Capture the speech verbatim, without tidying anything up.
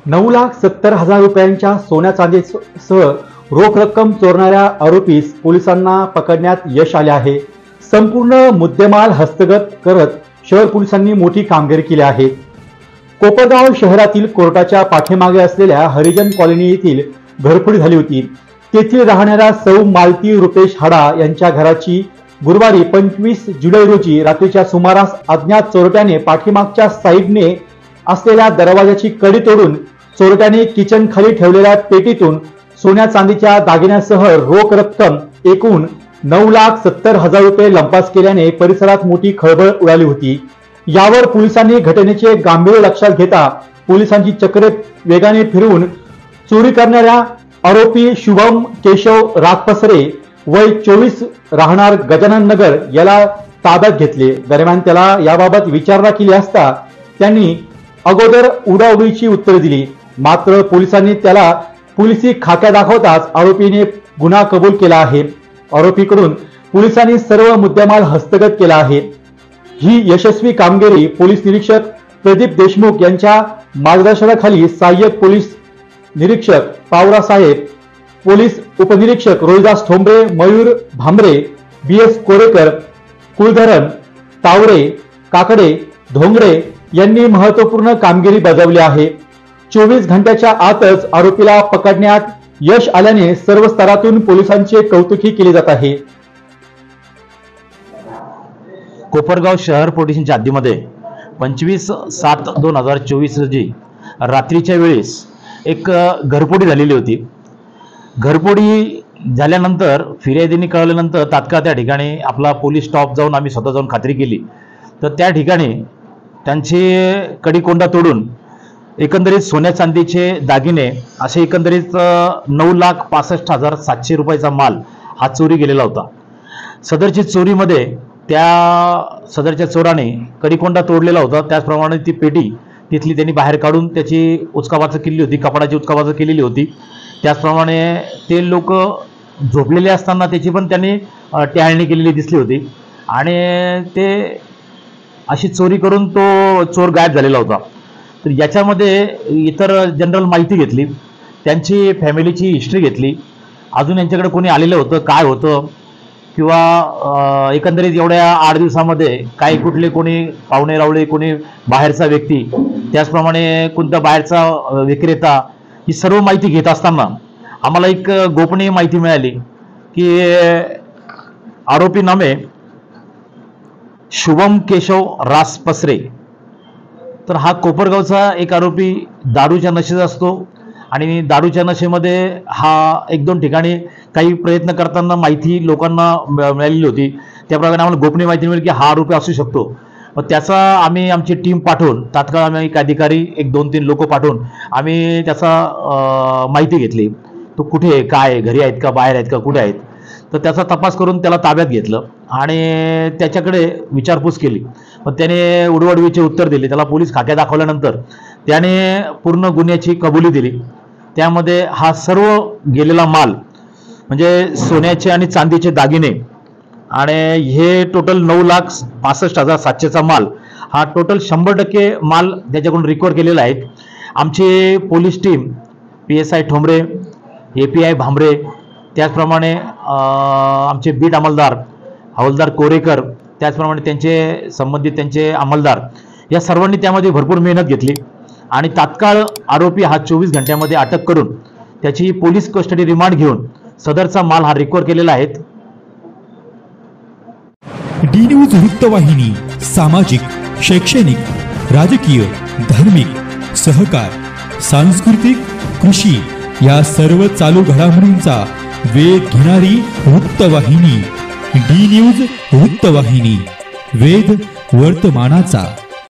नऊ लाख सत्तर हजार रुपयांच्या सोन्या चांदीसह रोख रक्कम चोरणाऱ्या आरोपीस पोलिसांना पकडण्यात यश आले आहे। संपूर्ण मुद्देमाल हस्तगत करत शहर पोलिसांनी मोठी कामगिरी केली आहे। कोपरगाव शहरातील कोर्टाच्या पाठीमागे असलेल्या हरिजन कॉलनी येथील घरफोडी झाली होती। तेथील राहणाऱ्या सौ मालती रुपेश हाडा यांच्या घराची गुरुवारी पंचवीस जुलै रोजी रात्रीच्या सुमारास अज्ञात चोरट्याने पाठीमागच्या साईडने असलेल्या दरवाजाची कडी तोडून चोरट्याने किचन खाली ठेवलेल्या पेटीतून सोन्या चांदीच्या दागिन्यासह रोख रक्कम एकूण नऊ लाख सत्तर हजार रुपये लंपास केल्याने परिसरात मोठी खळबळ उडाली होती। यावर पोलिसांनी घटनेचे गांभीर्य लक्षात घेता पोलिसांची चक्रे वेगाने फिरवून चोरी करणाऱ्या आरोपी शुभम केशव रागपसरे वय चोवीस राहणार गजानन नगर याला ताब्यात घेतले। दरम्यान त्याला याबाबत विचारणा केली असता त्यांनी अगोदर उडाउडीची उत्तरे दिली, मात्र पोलिसांनी त्याला पोलिसी खाक्या दाखवताच आरोपीने गुन्हा कबूल केला आहे। आरोपीकडून पोलिसांनी सर्व मुद्देमाल हस्तगत केला आहे। ही यशस्वी कामगिरी पोलीस निरीक्षक प्रदीप देशमुख यांच्या मार्गदर्शनाखाली सहाय्यक पोलीस निरीक्षक पावरा साहेब, पोलीस उपनिरीक्षक रोहिदास ठोंबरे, मयूर भांबरे, बी एस कोरेकर, कुलधरण तावरे, काकडे, धोंगडे यांनी महत्त्वपूर्ण कामगिरी बजावली आहे। चोवीस घंट्याच्या आतच आरोपीला पकडण्यात यश आल्याने सर्व स्तरातून पोलिसांचे कौतुकी केले जात आहे। कोपरगाव शहर पोलिसांच्या हद्दीमध्ये पंचवीस सात दोन हजार चोवीस रोजी रात्रीच्या वेळेस एक घरफोडी झालेली होती। घरफोडी झाल्यानंतर फिर्यादीने कळल्यानंतर तात्काळ त्या ठिकाणी आपला पोलीस स्टॉप जाऊन आम्ही स्वतः जाऊन खात्री केली, तर त्या ठिकाणी त्यांचे कडीकोंडा तोडून एकंदरीत सोन्या चांदीचे दागिने असे एकंदरीत नऊ लाख पासष्ट हजार सातशे रुपयाचा माल हा चोरी गेलेला होता। सदरची चोरीमध्ये त्या सदरच्या चोराने कडीकोंडा तोडलेला होता, त्याचप्रमाणे ती पेटी तिथली त्यांनी बाहेर काढून त्याची उचकाबाच केली होती, कपडाची उचकाबाच केलेली होती। त्याचप्रमाणे ते लोक झोपलेले असताना त्याची पण त्यांनी टॅळणी केलेली दिसली होती आणि ते अशी चोरी करून तो चोर गायब झालेला होता। तर याच्यामध्ये इतर जनरल माहिती घेतली, त्यांची फॅमिलीची हिस्ट्री घेतली, अजून यांच्याकडे कोणी आलेलं होतं, काय होतं, किंवा एकंदरीत एवढ्या आठ दिवसामध्ये काय कुठले कोणी पाहुणे रावळे, कोणी बाहेरचा व्यक्ती, त्याचप्रमाणे कोणता बाहेरचा विक्रेता, ही सर्व माहिती घेत असताना आम्हाला एक गोपनीय माहिती मिळाली की आरोपी नामे शुभम केशव रागपसरे, तर हा कोपरगावचा एक आरोपी दारूच्या नशेत असतो आणि दारूच्या नशेमध्ये हा एक दोन ठिकाणी काही प्रयत्न करताना माहिती लोकांना मिळालेली होती। त्याप्रमाणे आम्हाला गोपनीय माहिती मिळाली की हा आरोपी असू शकतो। मग त्याचा आम्ही आमची टीम पाठवून तात्काळ आम्ही एक अधिकारी एक दोन तीन लोक पाठवून आम्ही त्याचा माहिती घेतली, तो कुठे आहे, काय घरी आहेत का, बाहेर आहेत का, कुठे आहेत, तर त्याचा तपास करून त्याला ताब्यात घेतलं आणि त्याच्याकडे विचारपूस केली। मग त्याने उडवाउडवीचे उत्तर दिले, त्याला पोलीस खाक्या दाखवल्यानंतर त्याने पूर्ण गुन्ह्याची कबुली दिली। त्यामध्ये हा सर्व गेलेला माल म्हणजे सोन्याचे आणि चांदीचे दागिने आणि हे टोटल नऊ लाख पासष्ट हजार सातशेचा माल हा टोटल शंभर टक्के माल त्याच्याकडून रिकवर केलेला आहे। आमची police team P S I Thombare, A P I Bhambare, त्याचप्रमाणे आमचे बीट अंमलदार हवालदार कोरेकर, त्याचप्रमाणे त्यांचे संबंधित त्यांचे अंमलदार, या सर्वांनी त्यामध्ये भरपूर मेहनत घेतली आणि तात्काळ आरोपी हा चोवीस घंट्यामध्ये अटक करून त्याची पोलीस कस्टडी रिमांड घेऊन सदरचा माल हा रिकवर केलेला आहे। डी न्यूज वृत्तवाहिनी सामाजिक, शैक्षणिक, राजकीय, धार्मिक, सहकार, सांस्कृतिक, कृषी या सर्व चालू घडामोडींचा वेध घेणारी वृत्तवाहिनी डी न्यूज वृत्तवाहिनी, वेध वर्तमानाचा।